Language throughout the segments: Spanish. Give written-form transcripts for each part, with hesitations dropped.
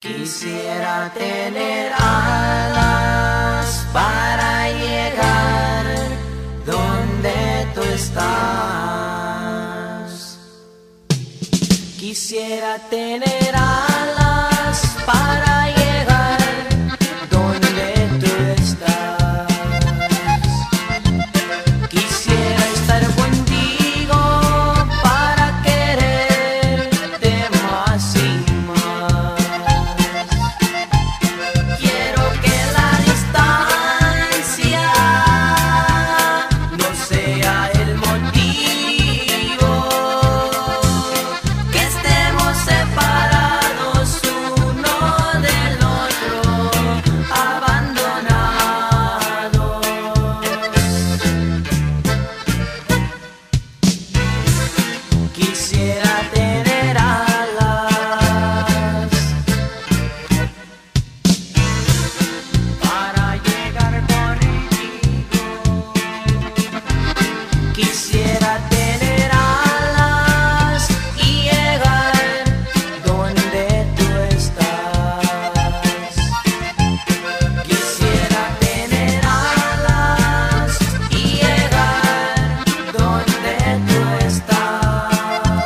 Quisiera tener alas para llegar donde tú estás. Quisiera tener alas para llegar donde tú estás. Quisiera estar contigo para quererte más y más. Quiero que la distancia no sea el motivo, que estemos separados uno del otro, abandonados. Quisiera tener alas para llegar contigo. Quisiera tener alas y llegar donde tú estás. Quisiera tener alas y llegar donde tú estás.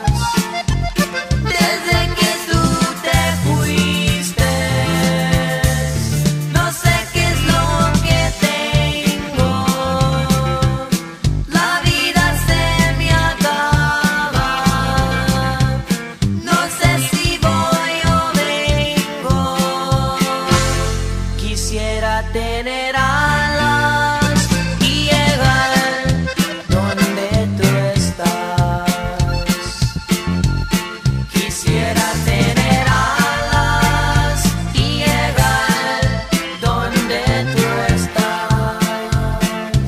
Desde que tú te fuiste, no sé qué es lo que tengo. La vida se me acaba. No sé si voy o vengo. Quisiera tener alas y llegar donde tú estás. Quisiera tener alas y llegar donde tú estás.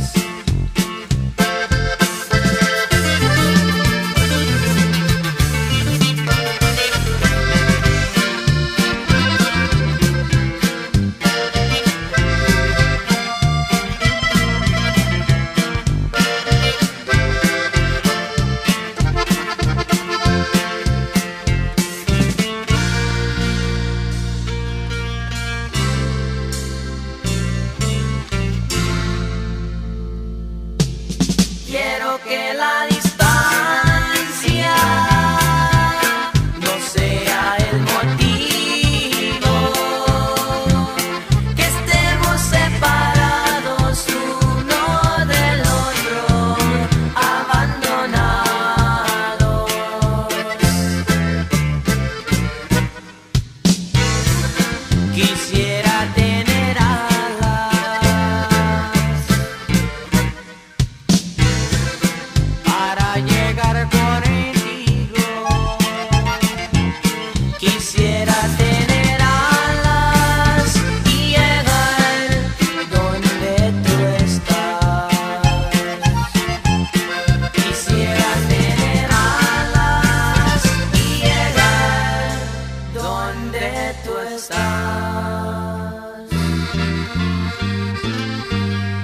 Quiero que la distancia no sea el motivo, que estemos separados uno del otro, abandonados. Quisiera tener alas para llegar contigo. Quisiera tener alas y llegar donde tú estás. Quisiera tener alas y llegar donde tú estás.